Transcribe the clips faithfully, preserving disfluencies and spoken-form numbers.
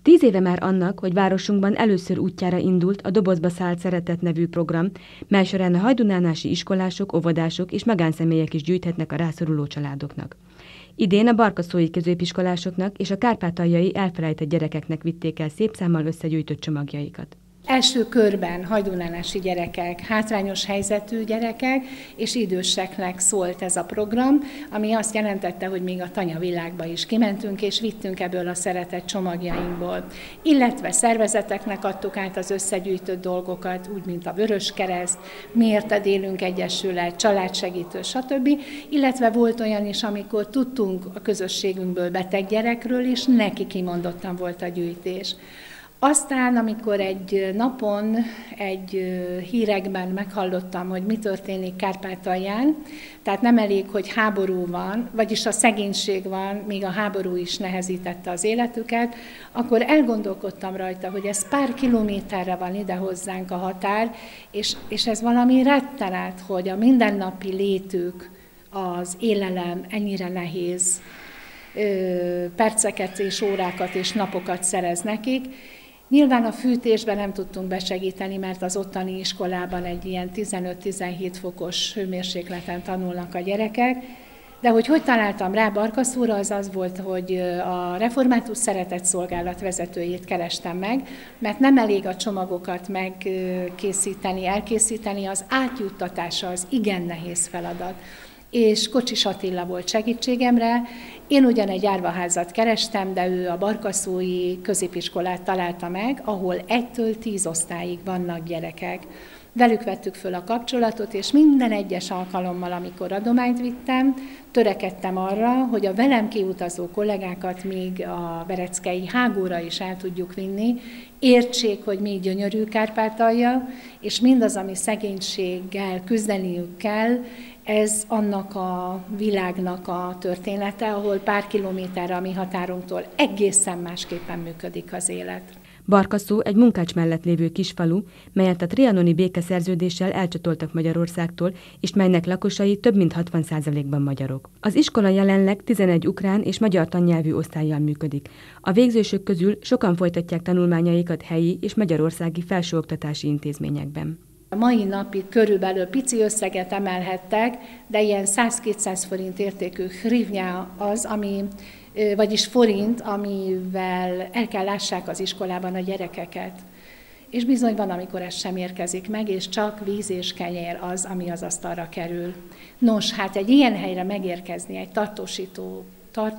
Tíz éve már annak, hogy városunkban először útjára indult a Dobozba szállt szeretet nevű program, mely során a hajdunánási iskolások, óvodások és magánszemélyek is gyűjthetnek a rászoruló családoknak. Idén a barkaszói középiskolásoknak és a kárpátaljai elfelejtett gyerekeknek vitték el szép számmal összegyűjtött csomagjaikat. Első körben hajdunánási gyerekek, hátrányos helyzetű gyerekek és időseknek szólt ez a program, ami azt jelentette, hogy még a tanyavilágba is kimentünk és vittünk ebből a szeretett csomagjainkból. Illetve szervezeteknek adtuk át az összegyűjtött dolgokat, úgy, mint a Vöröskereszt, Miérted élünk egyesület, családsegítő, stb. Illetve volt olyan is, amikor tudtunk a közösségünkből beteg gyerekről, és neki kimondottan volt a gyűjtés. Aztán, amikor egy napon egy hírekben meghallottam, hogy mi történik Kárpátalján, tehát nem elég, hogy háború van, vagyis a szegénység van, még a háború is nehezítette az életüket, akkor elgondolkodtam rajta, hogy ez pár kilométerre van ide hozzánk a határ, és, és ez valami rettenet, hogy a mindennapi létük, az élelem ennyire nehéz, perceket és órákat és napokat szerez nekik. Nyilván a fűtésben nem tudtunk besegíteni, mert az ottani iskolában egy ilyen tizenöt-tizenhét fokos hőmérsékleten tanulnak a gyerekek, de hogy hogy találtam rá Barkaszóra, az az volt, hogy a Református Szeretett Szolgálat vezetőjét kerestem meg, mert nem elég a csomagokat megkészíteni, elkészíteni, az átjuttatása az igen nehéz feladat. És Kocsis Attila volt segítségemre. Én ugyan egy árvaházat kerestem, de ő a barkaszói középiskolát találta meg, ahol egytől tíz osztályig vannak gyerekek. Velük vettük föl a kapcsolatot, és minden egyes alkalommal, amikor adományt vittem, törekedtem arra, hogy a velem kiutazó kollégákat még a Vereckei Hágóra is el tudjuk vinni, értsék, hogy mi gyönyörű Kárpátalja, és mindaz, ami szegénységgel küzdeniük kell, ez annak a világnak a története, ahol pár kilométerre a mi határunktól egészen másképpen működik az élet. Barkaszó egy Munkács mellett lévő kisfalu, melyet a trianoni békeszerződéssel elcsatoltak Magyarországtól, és melynek lakosai több mint hatvan százalékban magyarok. Az iskola jelenleg tizenegy ukrán és magyar tannyelvű osztállyal működik. A végzősök közül sokan folytatják tanulmányaikat helyi és magyarországi felsőoktatási intézményekben. A mai napig körülbelül pici összeget emelhettek, de ilyen száz-kétszáz forint értékű hrivnya az, ami, vagyis forint, amivel el kell lássák az iskolában a gyerekeket. És bizony van, amikor ez sem érkezik meg, és csak víz és kenyér az, ami az asztalra kerül. Nos, hát egy ilyen helyre megérkezni, egy tartósító, tart,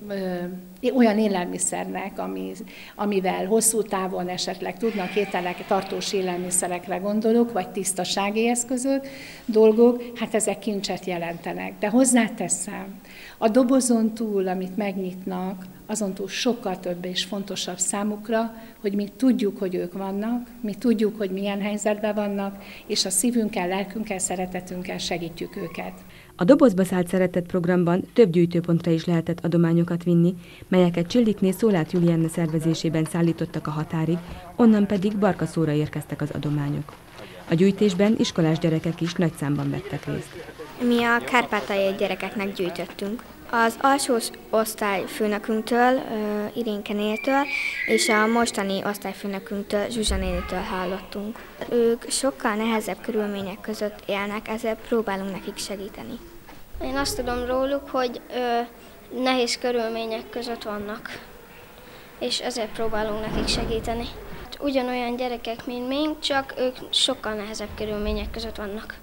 ö, olyan élelmiszernek, ami, amivel hosszú távon esetleg tudnak ételek, tartós élelmiszerekre gondolok, vagy tisztasági eszközök, dolgok, hát ezek kincset jelentenek. De hozzáteszem, a dobozon túl, amit megnyitnak, azon túl sokkal több és fontosabb számukra, hogy mi tudjuk, hogy ők vannak, mi tudjuk, hogy milyen helyzetben vannak, és a szívünkkel, lelkünkkel, szeretetünkkel segítjük őket. A Dobozba szállt szeretet programban több gyűjtőpontra is lehetett adományokat vinni, melyeket Csillikné Szolát Julianna szervezésében szállítottak a határig, onnan pedig Barkaszóra érkeztek az adományok. A gyűjtésben iskolás gyerekek is nagy számban vettek részt. Mi a kárpátaljai gyerekeknek gyűjtöttünk. Az alsó osztályfőnökünktől, Irénke nénitől és a mostani osztályfőnökünktől, Zsuzsa nénitől hallottunk. Ők sokkal nehezebb körülmények között élnek, ezért próbálunk nekik segíteni. Én azt tudom róluk, hogy ö, nehéz körülmények között vannak, és ezért próbálunk nekik segíteni. Ugyanolyan gyerekek, mint mi, csak ők sokkal nehezebb körülmények között vannak.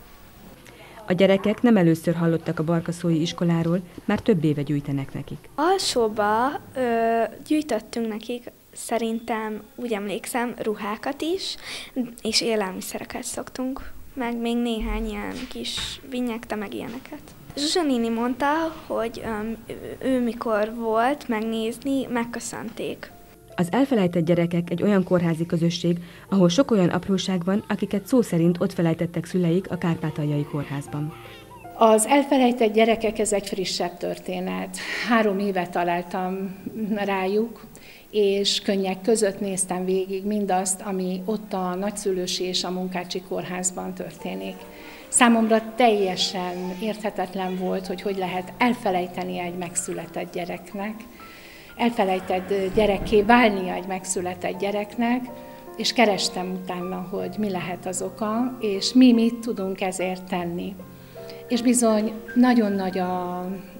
A gyerekek nem először hallottak a barkaszói iskoláról, már több éve gyűjtenek nekik. Alsóba ö, gyűjtöttünk nekik, szerintem úgy emlékszem, ruhákat is, és élelmiszereket szoktunk, meg még néhány ilyen kis vinyekte, meg ilyeneket. Zsuzsa néni mondta, hogy ö, ő mikor volt megnézni, megköszönték. Az elfelejtett gyerekek egy olyan kórházi közösség, ahol sok olyan apróság van, akiket szó szerint ott felejtettek szüleik a Kárpátaljai kórházban. Az elfelejtett gyerekek, ez egy frissebb történet. Három éve találtam rájuk, és könnyek között néztem végig mindazt, ami ott a nagyszülősi és a Munkácsi kórházban történik. Számomra teljesen érthetetlen volt, hogy hogy lehet elfelejteni egy megszületett gyereknek. elfelejtett gyerekké válnia egy megszületett gyereknek, és kerestem utána, hogy mi lehet az oka, és mi mit tudunk ezért tenni. És bizony nagyon nagy a,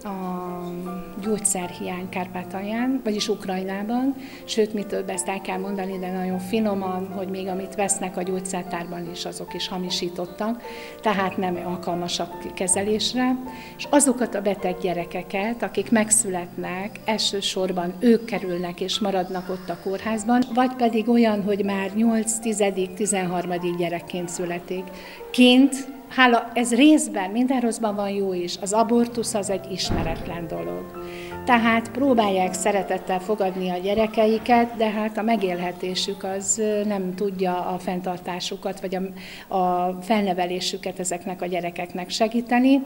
a gyógyszerhiány Kárpátalján, vagyis Ukrajnában, sőt, mi több, ezt el kell mondani, de nagyon finoman, hogy még amit vesznek a gyógyszertárban is, azok is hamisítottak, tehát nem alkalmasak kezelésre. És azokat a beteg gyerekeket, akik megszületnek, elsősorban ők kerülnek és maradnak ott a kórházban, vagy pedig olyan, hogy már nyolc, tizedik, tizenharmadik gyerekként születik. Kint, hála, ez részben, minden rosszban van jó is, az abortusz az egy ismeretlen dolog. Tehát próbálják szeretettel fogadni a gyerekeiket, de hát a megélhetésük az nem tudja a fenntartásukat, vagy a, a felnevelésüket ezeknek a gyerekeknek segíteni,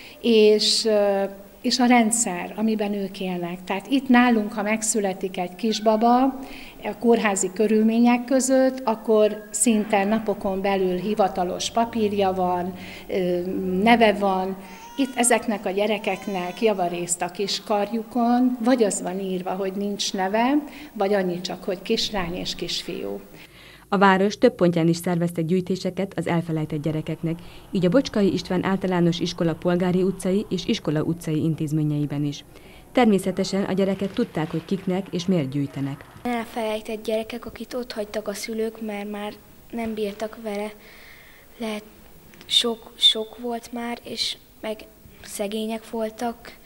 és, és a rendszer, amiben ők élnek. Tehát itt nálunk, ha megszületik egy kisbaba, a kórházi körülmények között, akkor szinte napokon belül hivatalos papírja van, neve van. Itt ezeknek a gyerekeknek javarészt a kis karjukon, vagy az van írva, hogy nincs neve, vagy annyi csak, hogy kislány és kisfiú. A város több pontján is szerveztek gyűjtéseket az elfelejtett gyerekeknek, így a Bocskai István Általános Iskola Polgári utcai és Iskola utcai intézményeiben is. Természetesen a gyerekek tudták, hogy kiknek és miért gyűjtenek. Elfelejtett gyerekek, akit ott hagytak a szülők, mert már nem bírtak vele, lehet sok, sok volt már, és meg szegények voltak,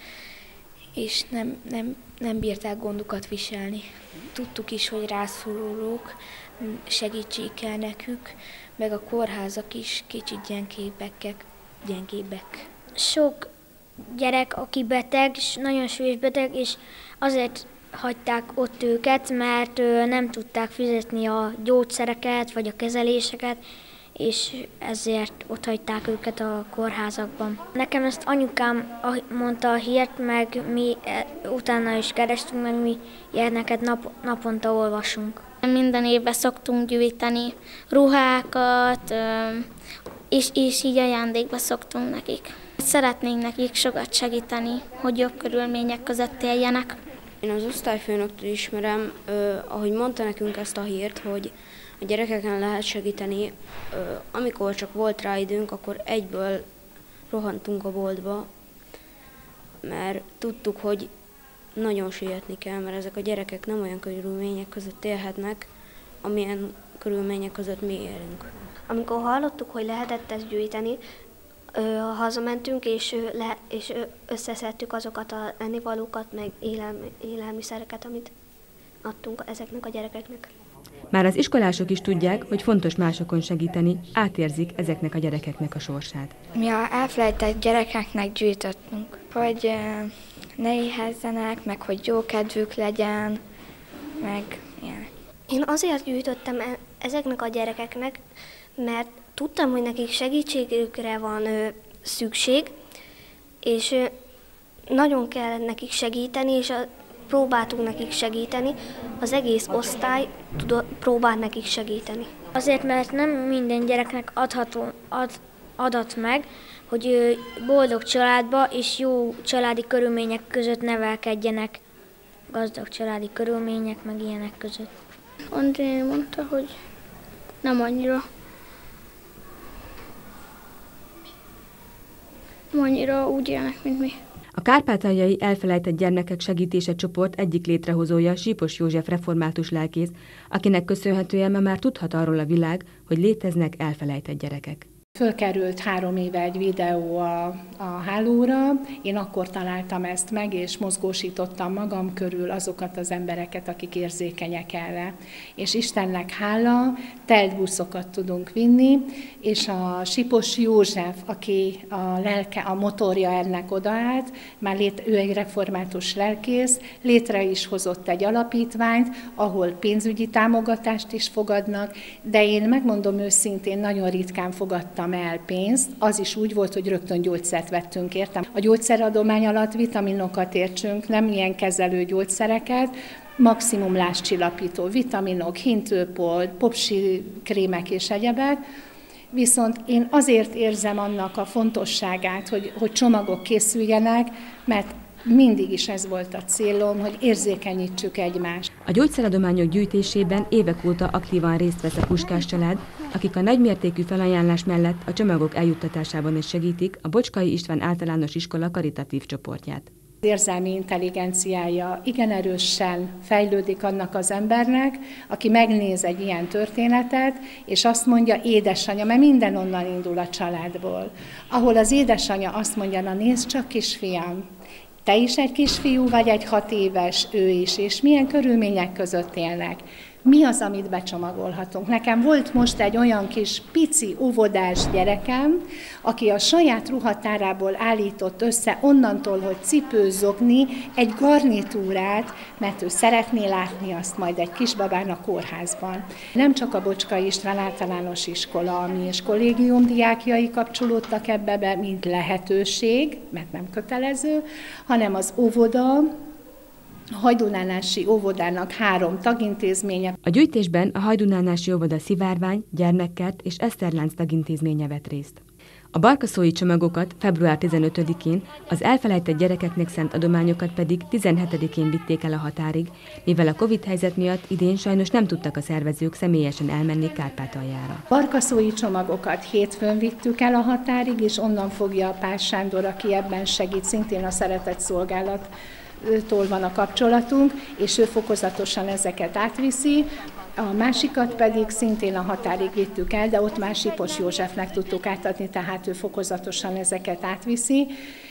és nem, nem, nem bírták gondokat viselni. Tudtuk is, hogy rászorulók, segítség kell nekük, meg a kórházak is kicsit gyengébbek. gyengébbek. Sok gyerek, aki beteg, nagyon súlyos beteg, és azért hagyták ott őket, mert nem tudták fizetni a gyógyszereket, vagy a kezeléseket, és ezért ott hagyták őket a kórházakban. Nekem ezt anyukám mondta a hírt, meg mi utána is kerestünk, meg mi ilyeneket nap, naponta olvasunk. Minden évben szoktunk gyűjteni ruhákat, és, és így ajándékba szoktunk nekik. Szeretnénk nekik sokat segíteni, hogy jobb körülmények között éljenek. Én az osztályfőnöktől ismerem, eh, ahogy mondta nekünk ezt a hírt, hogy a gyerekeken lehet segíteni. Eh, amikor csak volt rá időnk, akkor egyből rohantunk a boltba, mert tudtuk, hogy nagyon sietni kell, mert ezek a gyerekek nem olyan körülmények között élhetnek, amilyen körülmények között mi élünk. Amikor hallottuk, hogy lehetett ezt gyűjteni, hazamentünk, és, le, és összeszedtük azokat a ennivalókat, meg élelmi, élelmiszereket, amit adtunk ezeknek a gyerekeknek. Már az iskolások is tudják, hogy fontos másokon segíteni, átérzik ezeknek a gyerekeknek a sorsát. Mi a elfelejtett gyerekeknek gyűjtöttünk, hogy ne éhezzenek, meg hogy jó kedvük legyen, meg ilyen. Én azért gyűjtöttem ezeknek a gyerekeknek, mert tudtam, hogy nekik segítségükre van ö, szükség, és ö, nagyon kell nekik segíteni, és a, próbáltunk nekik segíteni. Az egész osztály tud, próbál nekik segíteni. Azért, mert nem minden gyereknek adható, ad, adat meg, hogy ö, boldog családba és jó családi körülmények között nevelkedjenek. Gazdag családi körülmények, meg ilyenek között. André mondta, hogy nem annyira. annyira úgy élnek, mint mi. A kárpátaljai elfelejtett gyermekek segítése csoport egyik létrehozója Sípos József református lelkész, akinek köszönhetően ma már tudhat arról a világ, hogy léteznek elfelejtett gyerekek. Fölkerült három éve egy videó a, a hálóra, én akkor találtam ezt meg, és mozgósítottam magam körül azokat az embereket, akik érzékenyek erre. És Istennek hála, telt buszokat tudunk vinni, és a Sípos József, aki a lelke, a motorja ennek odaállt, már lét, ő egy református lelkész, létre is hozott egy alapítványt, ahol pénzügyi támogatást is fogadnak, de én megmondom őszintén, nagyon ritkán fogadtam el pénzt, az is úgy volt, hogy rögtön gyógyszert vettünk értem. A gyógyszeradomány alatt vitaminokat értsünk, nem ilyen kezelő gyógyszereket, maximum lázcsillapító vitaminok, hintőpol, popsi krémek és egyebek, viszont én azért érzem annak a fontosságát, hogy, hogy csomagok készüljenek, mert mindig is ez volt a célom, hogy érzékenyítsük egymást. A gyógyszeradományok gyűjtésében évek óta aktívan részt vesz a Puskás család, akik a nagymértékű felajánlás mellett a csomagok eljuttatásában is segítik a Bocskai István Általános Iskola karitatív csoportját. Az érzelmi intelligenciája igen erősen fejlődik annak az embernek, aki megnéz egy ilyen történetet, és azt mondja, édesanyja, mert minden onnan indul a családból. Ahol az édesanyja azt mondja, na nézd csak kisfiam, te is egy kisfiú vagy, egy hat éves, ő is, és milyen körülmények között élnek. Mi az, amit becsomagolhatunk? Nekem volt most egy olyan kis pici óvodás gyerekem, aki a saját ruhatárából állított össze onnantól, hogy cipőzogni egy garnitúrát, mert ő szeretné látni azt majd egy kisbabán a kórházban. Nem csak a Bocskai István Általános Iskola, ami és kollégium diákjai kapcsolódtak ebbe be, mint lehetőség, mert nem kötelező, hanem az óvoda, a Hajdunánási óvodának három tagintézménye. A gyűjtésben a Hajdunánási óvoda Szivárvány, Gyermekkert és Eszterlánc tagintézménye vett részt. A barkaszói csomagokat február tizenötödikén, az elfelejtett gyerekeknek szánt adományokat pedig tizenhetedikén vitték el a határig, mivel a Covid helyzet miatt idén sajnos nem tudtak a szervezők személyesen elmenni Kárpátaljára. A barkaszói csomagokat hétfőn vittük el a határig, és onnan fogja a Pál Sándor, aki ebben segít, szintén a Szeretett Szolgálat tól van a kapcsolatunk, és ő fokozatosan ezeket átviszi. A másikat pedig szintén a határig vittük el, de ott már Sipos Józsefnek tudtuk átadni, tehát ő fokozatosan ezeket átviszi.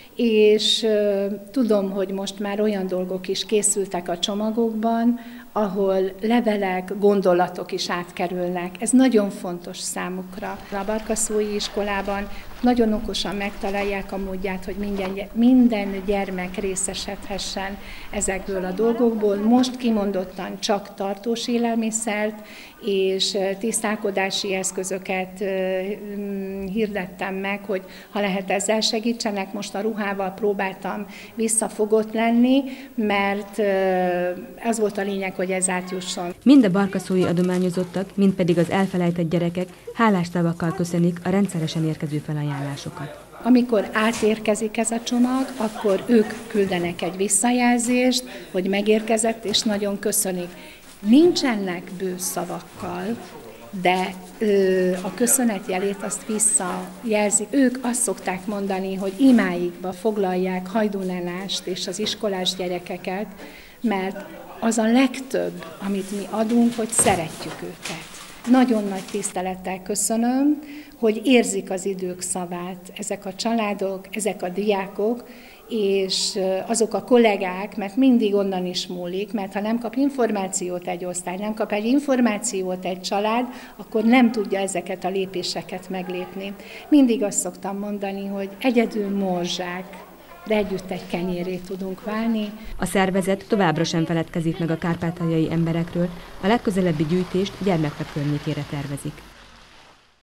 És uh, tudom, hogy most már olyan dolgok is készültek a csomagokban, ahol levelek, gondolatok is átkerülnek. Ez nagyon fontos számukra. A barkaszói iskolában nagyon okosan megtalálják a módját, hogy minden, minden gyermek részesedhessen ezekből a dolgokból. Most kimondottan csak tartós élelmiszert és tisztálkodási eszközöket hirdettem meg, hogy ha lehet ezzel segítsenek. Most a ruhával próbáltam visszafogott lenni, mert az volt a lényeg, hogy ez átjusson. Mind a barkaszói adományozottak, mind pedig az elfelejtett gyerekek hálás szavakkal köszönik a rendszeresen érkező felajánlásokat. Amikor átérkezik ez a csomag, akkor ők küldenek egy visszajelzést, hogy megérkezett, és nagyon köszönik. Nincsenek bő szavakkal, de ö, a köszönetjelét azt visszajelzi. Ők azt szokták mondani, hogy imáikba foglalják Hajdunánást és az iskolás gyerekeket, mert az a legtöbb, amit mi adunk, hogy szeretjük őket. Nagyon nagy tisztelettel köszönöm, hogy érzik az idők szavát ezek a családok, ezek a diákok, és azok a kollégák, mert mindig onnan is múlik, mert ha nem kap információt egy osztály, nem kap egy információt egy család, akkor nem tudja ezeket a lépéseket meglépni. Mindig azt szoktam mondani, hogy egyedül morzsák, de együtt egy kenyérré tudunk válni. A szervezet továbbra sem feledkezik meg a kárpátaljai emberekről, a legközelebbi gyűjtést Gyermeknap környékére tervezik.